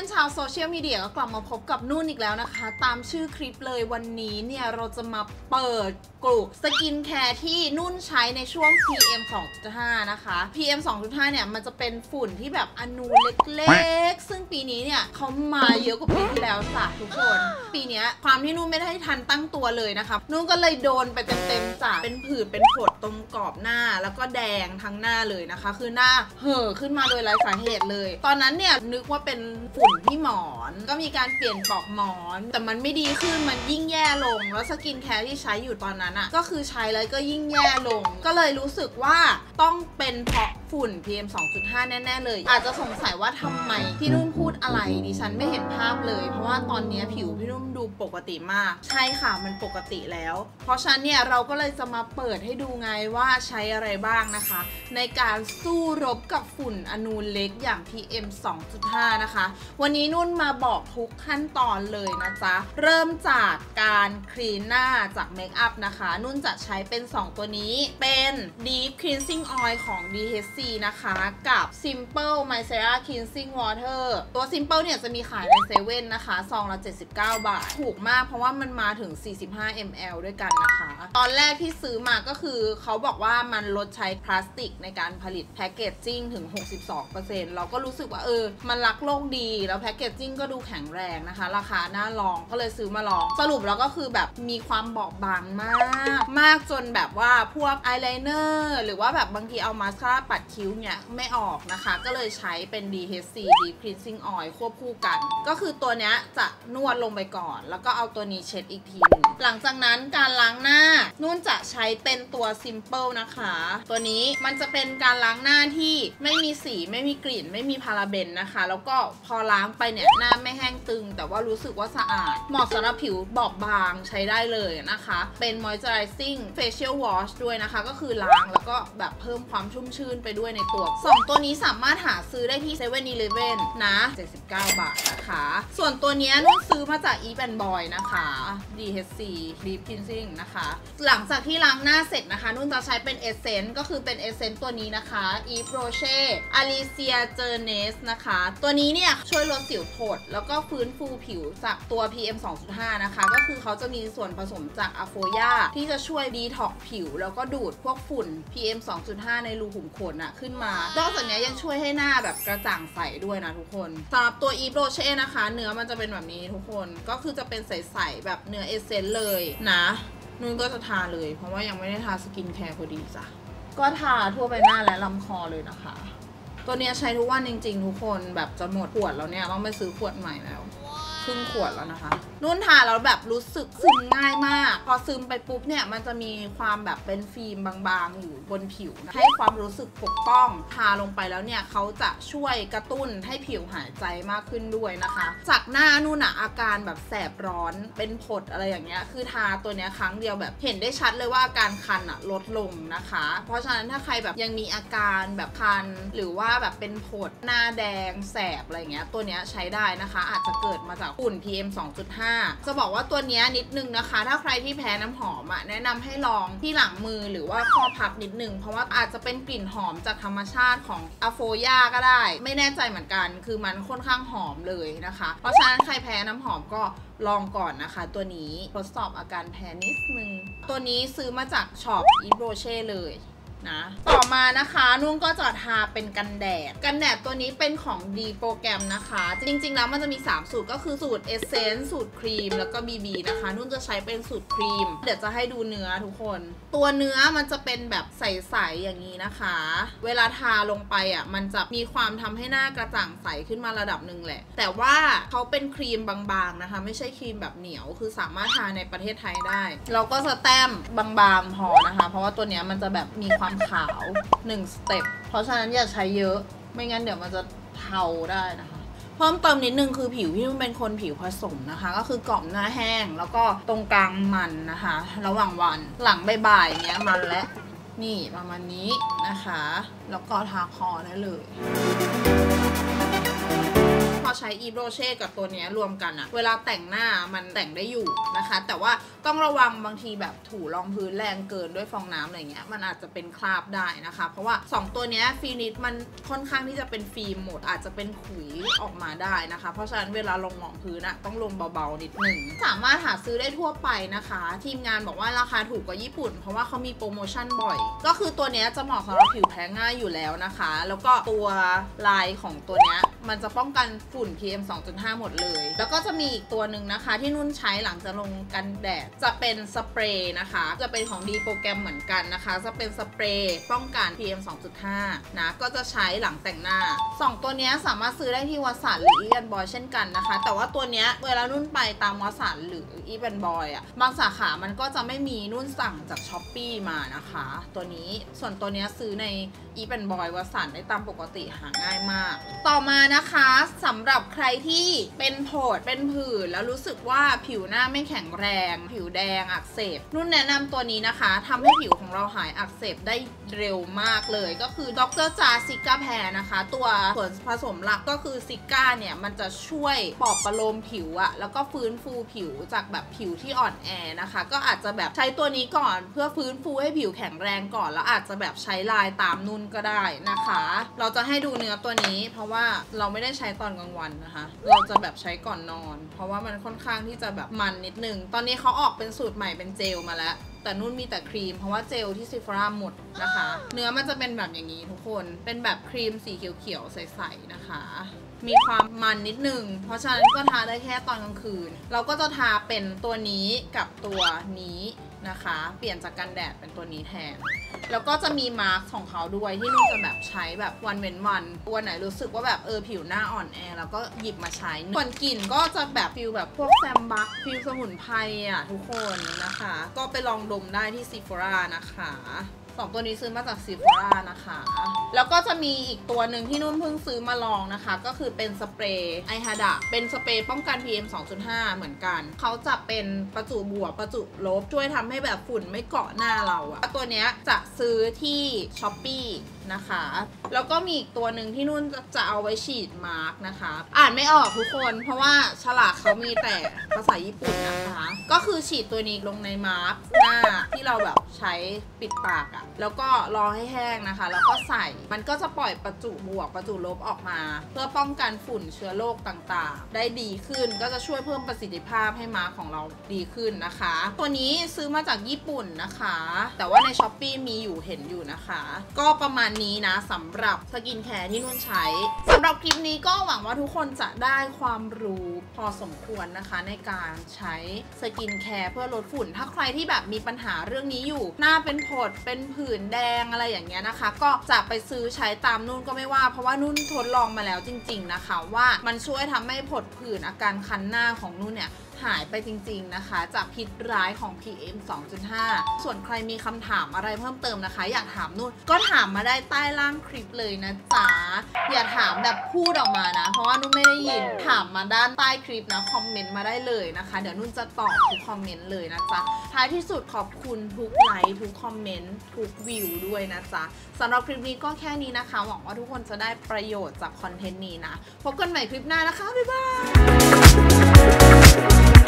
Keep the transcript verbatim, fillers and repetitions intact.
อนๆชาวโซเชียลมีเดียก็กลับมาพบกับนุ่นอีกแล้วนะคะตามชื่อคลิปเลยวันนี้เนี่ยเราจะมาเปิดกลุ่มสกินแคร์ที่นุ่นใช้ในช่วง พี เอ็ม สองจุดห้า นะคะ พี เอ็ม สองจุดห้า เนี่ยมันจะเป็นฝุ่นที่แบบอนูเล็กๆซึ่งปีนี้เนี่ยเขามาเยอะกว่าปีที่แล้วจ้ะทุกคนปีนี้ความที่นุ่นไม่ได้ทันตั้งตัวเลยนะคะนุ่นก็เลยโดนไปเต็มๆจ้ะเป็นผื่นเป็นผดตรงกรอบหน้าแล้วก็แดงทั้งหน้าเลยนะคะคือหน้าเห่อขึ้นมาโดยไร้สาเหตุเลยตอนนั้นเนี่ยนึกว่าเป็นฝุ่นที่หมอนก็มีการเปลี่ยนปลอกหมอนแต่มันไม่ดีขึ้นมันยิ่งแย่ลงแล้วสกินแคร์ที่ใช้อยู่ตอนนั้นอ่ะก็คือใช้แล้วก็ยิ่งแย่ลงก็เลยรู้สึกว่าต้องเป็นเพราะฝุ่น พี เอ็ม สองจุดห้า แน่ๆเลยอาจจะสงสัยว่าทำไมพี่นุ่นพูดอะไรดิฉันไม่เห็นภาพเลยเพราะว่าตอนนี้ผิวพี่นุ่นดูปกติมากใช่ค่ะมันปกติแล้วเพราะฉะนั้นเนี่ยเราก็เลยจะมาเปิดให้ดูไงว่าใช้อะไรบ้างนะคะในการสู้รบกับฝุ่นอนูเล็กอย่าง พี เอ็ม สองจุดห้า นะคะวันนี้นุ่นมาบอกทุกขั้นตอนเลยนะจ๊ะเริ่มจากการคลีนหน้าจากเมคอัพนะคะนุ่นจะใช้เป็นสองตัวนี้เป็น Deep Cleansing Oil ของ ดี เอช ซี นะคะกับ Simple Micellar Cleansing Water ตัว Simple เนี่ยจะมีขายในเซเว่นนะคะซองละเจ็ดสิบเก้าบาทถูกมากเพราะว่ามันมาถึงสี่สิบห้ามิลลิลิตร ด้วยกันนะคะตอนแรกที่ซื้อมาก็คือเขาบอกว่ามันลดใช้พลาสติกในการผลิตแพคเกจจิ้งถึง หกสิบสองเปอร์เซ็นต์ เราก็รู้สึกว่าเออมันรักโลกดีแล้วแพคเกจจิ้งก็ดูแข็งแรงนะคะราคาน่าลองก็เลยซื้อมาลองสรุปแล้วก็คือแบบมีความบอบบางมากมากจนแบบว่าพวกอายไลเนอร์หรือว่าแบบบางทีเอามาสคาร่าปัดคิ้วเนี่ยไม่ออกนะคะก็เลยใช้เป็น ดี เอช ซี Deep Cleansing Oil ควบคู่กันก็คือตัวเนี้ยจะนวดลงไปก่อนแล้วก็เอาตัวนี้เช็ดอีกทีนึงหลังจากนั้นการล้างหน้านุ่นจะใช้เป็นตัว Simple นะคะตัวนี้มันจะเป็นการล้างหน้าที่ไม่มีสีไม่มีกลิ่นไม่มีพาราเบนนะคะแล้วก็พอล้างไปเนี่ยหน้าไม่แห้งตึงแต่ว่ารู้สึกว่าสะอาดเหมาะสำหรับผิวบอบบางใช้ได้เลยนะคะเป็น Moisturizing Facial Wash ด้วยนะคะก็คือล้างแล้วก็แบบเพิ่มความชุ่มชื่นไปด้วยในตัวสองตัวนี้สามารถหาซื้อได้ที่เซเว่นอีเลฟเว่นนะเจ็ดสิบเก้าบาทนะคะส่วนตัวนี้นุ่นซื้อมาจาก Eve and Boy นะคะ ดี เอช ซี Deep Cleansing นะคะหลังจากที่ล้างหน้าเสร็จนะคะนุ่นจะใช้เป็นเอเซนต์ก็คือเป็นเอเซนต์ตัวนี้นะคะ Yves Rocher Alicia Jeunesse นะคะตัวนี้เนี่ยช่วยลดสิวผดแล้วก็ฟื้นฟูผิวจากตัว พี เอ็ม สองจุดห้า นะคะก็คือเขาจะมีส่วนผสมจากอะโฟยาที่จะช่วยดีท็อกผิวแล้วก็ดูดพวกฝุ่น พี เอ็ม สองจุดห้า ในรูขุมขนอะขึ้นมานอกจากนี้ยังช่วยให้หน้าแบบกระจ่างใสด้วยนะทุกคนสำหรับตัว Yves Rocher นะคะเนื้อมันจะเป็นแบบนี้ทุกคนก็คือจะเป็นใสๆแบบเนื้อเอเซนต์เลยนะนุ่นก็จะทาเลยเพราะว่ายังไม่ได้ทาสกินแคร์พอดีจ้ะก็ทาทั่วไปหน้าและลำคอเลยนะคะตัวนี้ใช้ทุกวันจริงๆทุกคนแบบจะหมดขวดแล้วเนี่ยต้องไปซื้อขวดใหม่แล้วครึ่งขวดแล้วนะคะนุ่นทาแล้วแบบรู้สึกซึมง่ายมากพอซึมไปปุ๊บเนี่ยมันจะมีความแบบเป็นฟิล์มบางๆอยู่บนผิวนะให้ความรู้สึกปกป้องทาลงไปแล้วเนี่ยเขาจะช่วยกระตุ้นให้ผิวหายใจมากขึ้นด้วยนะคะจากหน้านุ่นอะอาการแบบแสบร้อนเป็นผดอะไรอย่างเงี้ยคือทาตัวเนี้ยครั้งเดียวแบบเห็นได้ชัดเลยว่าอาการคันอะลดลงนะคะเพราะฉะนั้นถ้าใครแบบยังมีอาการแบบคันหรือว่าแบบเป็นผดหน้าแดงแสบอะไรเงี้ยตัวเนี้ยใช้ได้นะคะอาจจะเกิดมาจากฝุ่น พี เอ็ม สองจุดห้า จะบอกว่าตัวนี้นิดนึงนะคะถ้าใครที่แพ้น้ำหอมอ่ะแนะนำให้ลองที่หลังมือหรือว่าข้อพับนิดนึงเพราะว่าอาจจะเป็นกลิ่นหอมจากธรรมชาติของอะโฟยาก็ได้ไม่แน่ใจเหมือนกันคือมันค่อนข้างหอมเลยนะคะเพราะฉะนั้นใครแพ้น้ำหอมก็ลองก่อนนะคะตัวนี้ทดสอบอาการแพ้นิดนึงตัวนี้ซื้อมาจากช็อป Yves Rocher เลยนะต่อมานะคะนุ่นก็จะทาเป็นกันแดดกันแดดตัวนี้เป็นของ D โปรแกรมนะคะจริงๆแล้วมันจะมีสามสูตรก็คือสูตรเอเซนส์สูตรครีมแล้วก็ บี บี นะคะนุ่นจะใช้เป็นสูตรครีมเดี๋ยวจะให้ดูเนื้อทุกคนตัวเนื้อมันจะเป็นแบบใสๆอย่างนี้นะคะเวลาทาลงไปอ่ะมันจะมีความทำให้หน้ากระจ่างใสขึ้นมาระดับหนึ่งแหละแต่ว่าเขาเป็นครีมบางๆนะคะไม่ใช่ครีมแบบเหนียวคือสามารถทาในประเทศไทยได้เราก็สแต้มบางๆพอนะคะเพราะว่าตัวเนี้ยมันจะแบบมีความขาวหนึ่งสเต็ปเพราะฉะนั้นอย่าใช้เยอะไม่งั้นเดี๋ยวมันจะเทาได้นะคะเพิ่มเติมนิดนึงคือผิวที่มันเป็นคนผิวผสมนะคะก็คือกล่อมหน้าแห้งแล้วก็ตรงกลางมันนะคะระหว่างวันหลังบ่ายๆเนี้ยมันและนี่ประมาณนี้นะคะแล้วก็ทาคอได้เลยพอใช้ Yves Rocher กับตัวนี้รวมกันอะเวลาแต่งหน้ามันแต่งได้อยู่นะคะแต่ว่าต้องระวังบางทีแบบถูรองพื้นแรงเกินด้วยฟองน้ำอะไรเงี้ยมันอาจจะเป็นคราบได้นะคะเพราะว่าสองตัวนี้ฟินิชมันค่อนข้างที่จะเป็นฟิล์มหมดอาจจะเป็นขุยออกมาได้นะคะเพราะฉะนั้นเวลาลงหมองพื้นอะต้องลงเบาๆนิดหนึ่งสามารถหาซื้อได้ทั่วไปนะคะทีมงานบอกว่าราคาถูกกว่าญี่ปุ่นเพราะว่าเขามีโปรโมชั่นบ่อยก็คือตัวนี้จะเหมาะสำหรับผิวแพ้ง่ายอยู่แล้วนะคะแล้วก็ตัวลายของตัวนี้มันจะป้องกันฝุ่น พี เอ็ม สองจุดห้า หมดเลยแล้วก็จะมีอีกตัวหนึ่งนะคะที่นุ่นใช้หลังจากลงกันแดดจะเป็นสเปรย์นะคะจะเป็นของดีโปรแกรมเหมือนกันนะคะจะเป็นสเปรย์ป้องกัน พี เอ็ม สองจุดห้า นะก็จะใช้หลังแต่งหน้าสองตัวนี้สามารถซื้อได้ที่วัสันหรืออีแอนบอยเช่นกันนะคะแต่ว่าตัวนี้เวลานุ่นไปตามวัสันหรืออีแอนบอยอ่ะบางสาขามันก็จะไม่มีนุ่นสั่งจากช้อปปี้มานะคะตัวนี้ส่วนตัวนี้ซื้อในอีแอนบอยวัสันได้ตามปกติหาง่ายมากต่อมานะคะสำหรับใครที่เป็นโผดเป็นผื่นแล้วรู้สึกว่าผิวหน้าไม่แข็งแรงผิวแดงอักเสบนุ่นแนะนำตัวนี้นะคะทำให้ผิวของเราหายอักเสบได้เร็วมากเลยก็คือดรจาซิก้าแพรนะคะตัวส่วนผสมหลักก็คือซิก้าเนี่ยมันจะช่วยปลอบประโลมผิวอะแล้วก็ฟื้นฟูผิวจากแบบผิวที่อ่อนแอนะคะก็อาจจะแบบใช้ตัวนี้ก่อนเพื่อฟื้นฟูให้ผิวแข็งแรงก่อนแล้วอาจจะแบบใช้ลายตามนุ่นก็ได้นะคะเราจะให้ดูเนื้อตัวนี้เพราะว่าเราไม่ได้ใช้ตอนกลางวันนะคะเราจะแบบใช้ก่อนนอนเพราะว่ามันค่อนข้างที่จะแบบมันนิดนึงตอนนี้เขาออกเป็นสูตรใหม่เป็นเจลมาแล้วแต่นุ่นมีแต่ครีมเพราะว่าเจลที่ซิฟราหมดนะคะเนื้อมันจะเป็นแบบอย่างนี้ทุกคนเป็นแบบครีมสีเขียวๆใสๆนะคะมีความมันนิดนึงเพราะฉะนั้นก็ทาได้แค่ตอนกลางคืนเราก็จะทาเป็นตัวนี้กับตัวนี้นะคะเปลี่ยนจากกันแดดเป็นตัวนี้แทนแล้วก็จะมีมาร์คของเขาด้วยที่นุ่นจะแบบใช้แบบวันเว้นวันวันไหนรู้สึกว่าแบบเออผิวหน้าอ่อนแอแล้วก็หยิบมาใช้ส่วนกลิ่นก็จะแบบฟิลแบบพวกแซมบัคฟิลสมุนไพรอ่ะทุกคนนะคะก็ไปลองดมได้ที่ซีฟอร่านะคะสองตัวนี้ซื้อมาจากซีฟอร่านะคะแล้วก็จะมีอีกตัวหนึ่งที่นุ่นเพิ่งซื้อมาลองนะคะก็คือเป็นสเปรย์ไอฮาดะเป็นสเปรย์ป้องกัน พี เอ็ม สองจุดห้า เหมือนกันเขาจะเป็นประจุบวกประจุลบช่วยทำให้แบบฝุ่นไม่เกาะหน้าเราอะตัวเนี้ยจะซื้อที่ ช้อปปี้ นะคะแล้วก็มีอีกตัวหนึ่งที่นุ่นจะเอาไว้ฉีดมาร์กนะคะอ่านไม่ออกทุกคนเพราะว่าฉลากเขามีแต่ภาษาญี่ปุ่นนะคะก็คือฉีดตัวนี้ลงในมาร์กหน้าที่เราแบบใช้ปิดปากอะแล้วก็รอให้แห้งนะคะแล้วก็ใส่มันก็จะปล่อยประจุบวกประจุลบออกมาเพื่อป้องกันฝุ่นเชื้อโรคต่างๆได้ดีขึ้นก็จะช่วยเพิ่มประสิทธิภาพให้มาร์กของเราดีขึ้นนะคะตัวนี้ซื้อมาจากญี่ปุ่นนะคะแต่ว่าใน ช้อปปี้ มีอยู่เห็นอยู่นะคะก็ประมาณนี้นะสำหรับสกินแคร์ที่นุ่นใช้สำหรับคลิปนี้ก็หวังว่าทุกคนจะได้ความรู้พอสมควรนะคะในการใช้สกินแคร์เพื่อลดฝุ่นถ้าใครที่แบบมีปัญหาเรื่องนี้อยู่หน้าเป็นผดเป็นผื่นแดงอะไรอย่างเงี้ยนะคะก็จะไปซื้อใช้ตามนุ่นก็ไม่ว่าเพราะว่านุ่นทดลองมาแล้วจริงๆนะคะว่ามันช่วยทำให้ผดผื่นอาการคันหน้าของนุ่นเนี่ยหายไปจริงๆนะคะจากพิษร้ายของ พี เอ็ม สองจุดห้า ส่วนใครมีคำถามอะไรเพิ่มเติมนะคะอยากถามนุ่นก็ถามมาได้ใต้ล่างคลิปเลยนะจ๊ะอย่าถามแบบพูดออกมานะเพราะว่านุ่นไม่ได้ยินถามมาด้านใต้คลิปนะคอมเมนต์มาได้เลยนะคะเดี๋ยวนุ่นจะตอบทุกคอมเมนต์เลยนะจ๊ะท้ายที่สุดขอบคุณทุกไลค์ทุกคอมเมนต์ทุกวิวด้วยนะจ๊ะสำหรับคลิปนี้ก็แค่นี้นะคะหวังว่าทุกคนจะได้ประโยชน์จากคอนเทนต์นี้นะพบกันใหม่คลิปหน้านะคะบ๊ายบาย